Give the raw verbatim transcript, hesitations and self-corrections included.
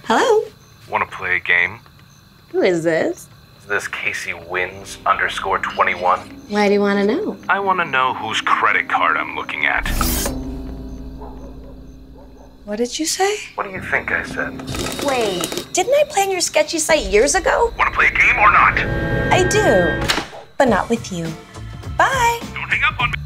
Hello? Want to play a game? Who is this? Is this Casey Wins underscore twenty-one? Why do you want to know? I want to know whose credit card I'm looking at. What did you say? What do you think I said? Wait, didn't I play on your sketchy site years ago? Want to play a game or not? I do, but not with you. Bye. Don't hang up on me.